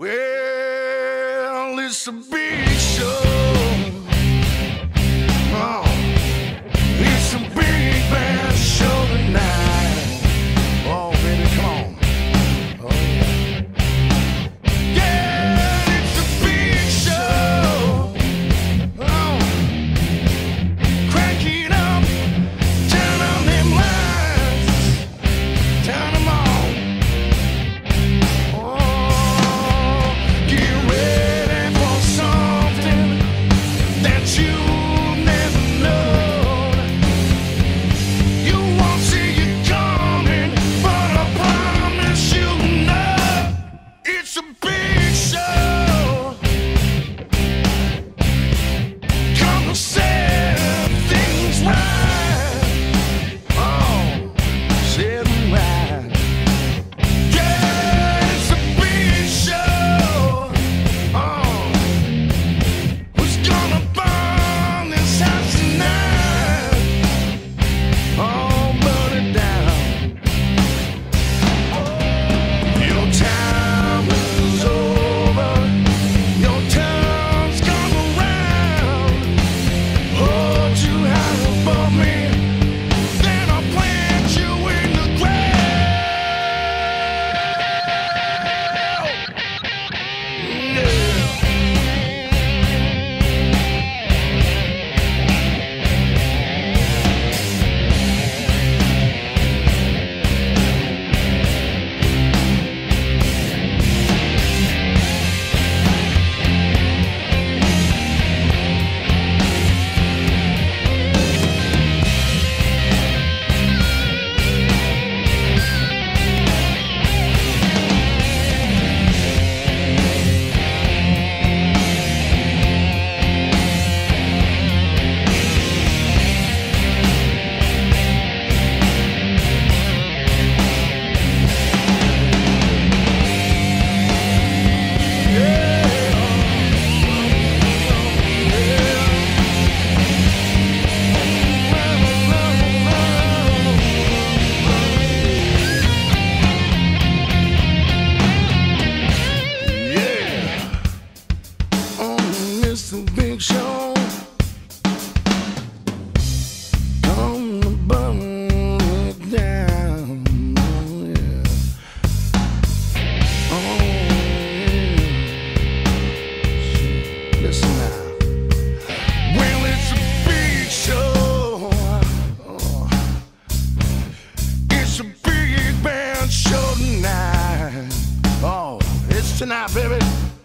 Well, it's a big show. Oh, it's a big band show tonight. Oh, baby, come on. Oh, yeah. Yeah, it's a big show. Oh, crank it up. Turn on them lights. Turn them on. Big show on the button it down. Oh, yeah. Oh, yeah. Listen now. Well, it's a big show. Oh, it's a big band show tonight. Oh, it's tonight, baby.